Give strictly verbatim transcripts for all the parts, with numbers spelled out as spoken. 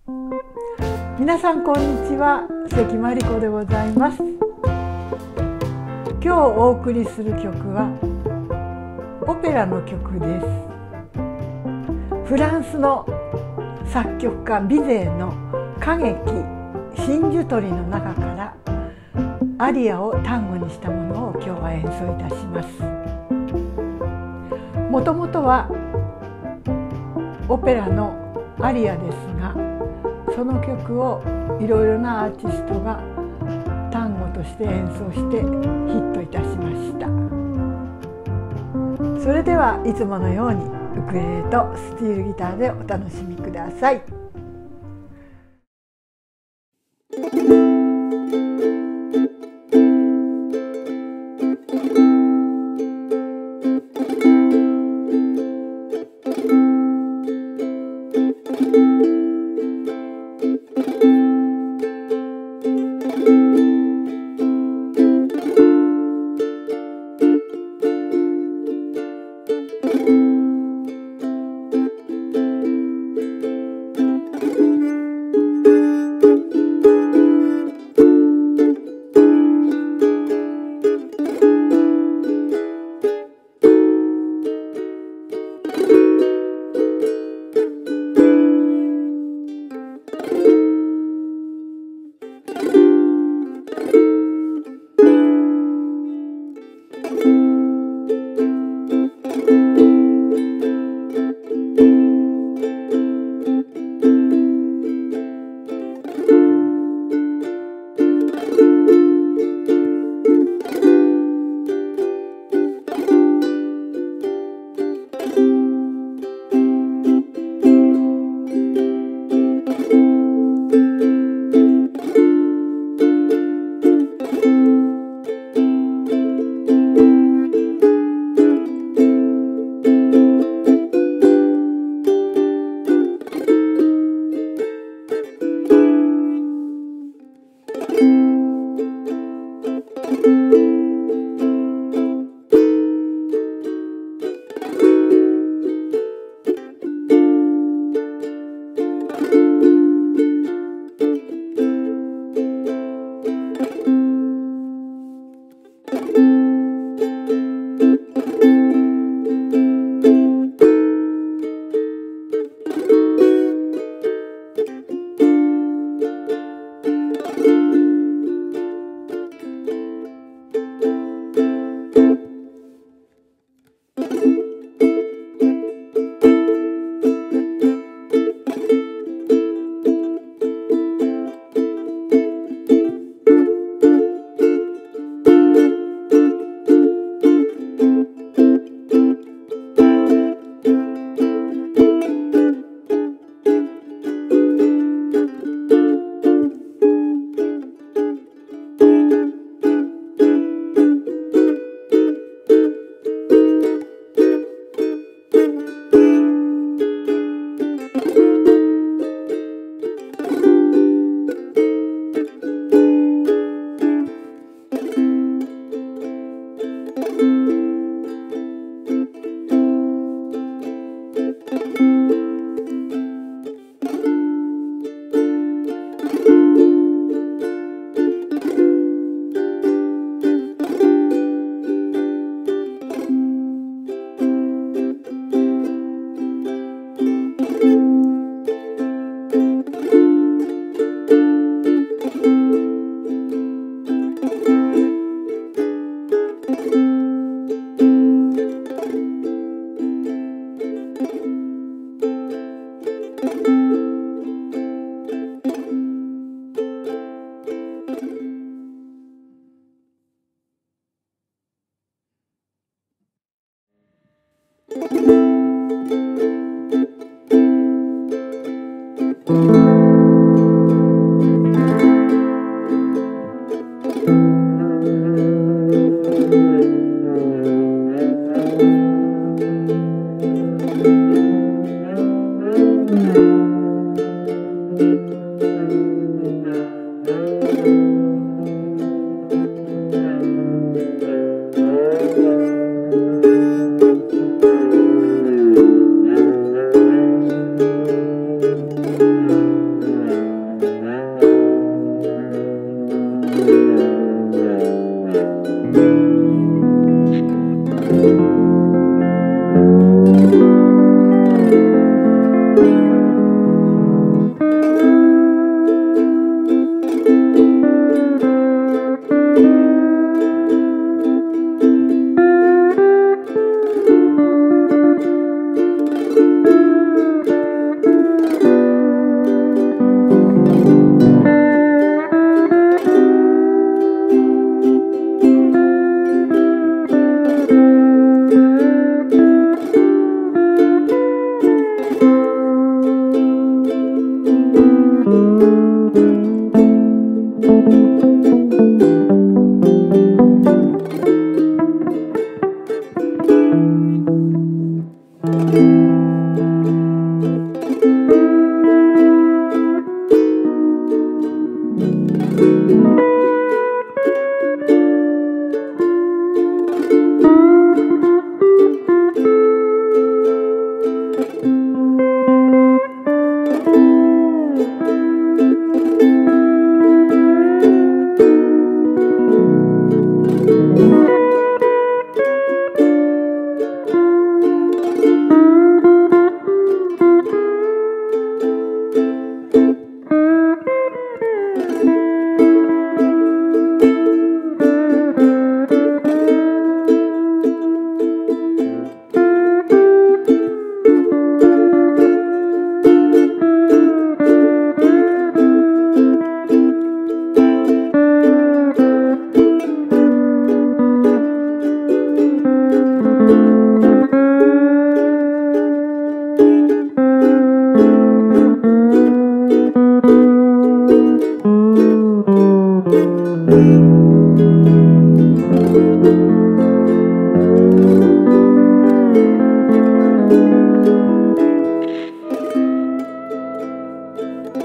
皆さんこんにちは、関真理子でございます。今日お送りする曲はオペラの曲です。フランスの作曲家ビゼーの歌劇真珠鳥の中からアリアを単語にしたものを今日は演奏いたします。もともとはオペラのアリアですが、その曲をいろいろなアーティストが単語として演奏してヒットいたしました。それではいつものようにウクレレとスティールギターでお楽しみください。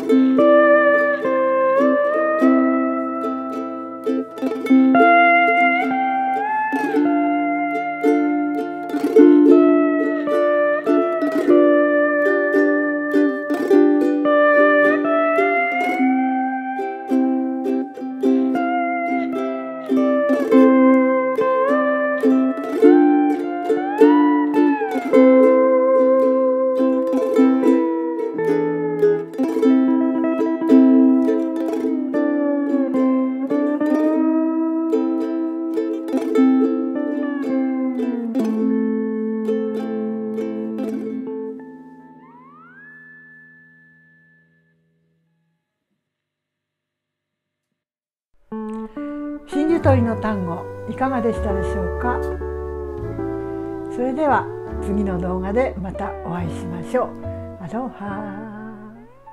真珠取りの単語いかがでしたでしょうか。それでは次の動画でまたお会いしましょう。アロハ。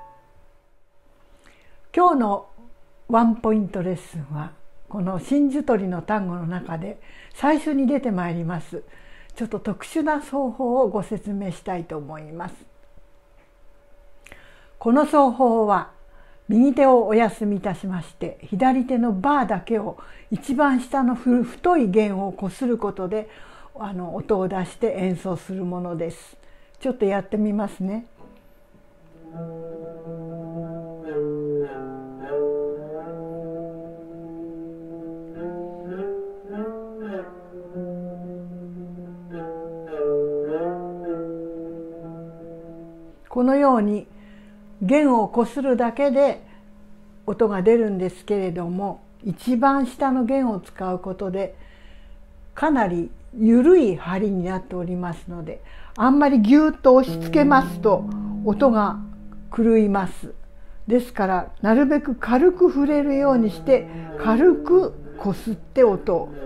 今日のワンポイントレッスンはこの真珠取りの単語の中で最初に出てまいりますちょっと特殊な奏法をご説明したいと思います。この奏法は右手をお休みいたしまして左手のバーだけを一番下の太い弦をこすることであの音を出して演奏するものです。ちょっとやってみますね。このように弦をこするだけで音が出るんですけれども、一番下の弦を使うことでかなり緩い針になっておりますので、あんまりギュッと押し付けますと音が狂います。ですからなるべく軽く触れるようにして軽くこすって音を、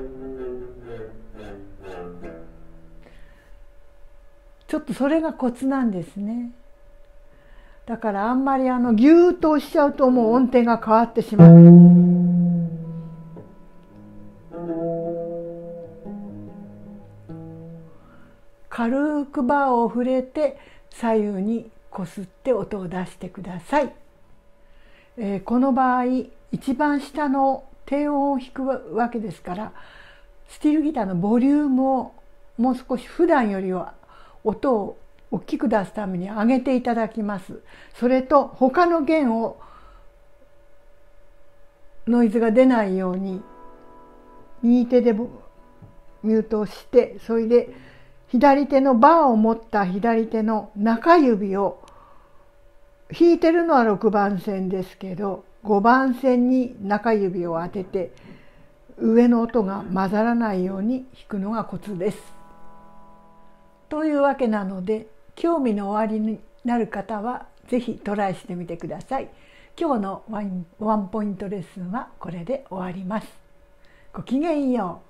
ちょっとそれがコツなんですね。だからあんまりあのギューッと押しちゃうともう音程が変わってしまう。軽くバーを触れて左右にこすって音を出してください。えー、この場合一番下の低音を弾くわけですから、スティールギターのボリュームをもう少し普段よりは音を大きく出すために上げていただきます。それと他の弦をノイズが出ないように右手でミュートをして、それで左手のバーを持った左手の中指を、弾いてるのはろくばん線ですけどごばん線に中指を当てて上の音が混ざらないように弾くのがコツです。というわけなので、興味のおありになる方はぜひトライしてみてください。今日のワンポイントレッスンはこれで終わります。ごきげんよう。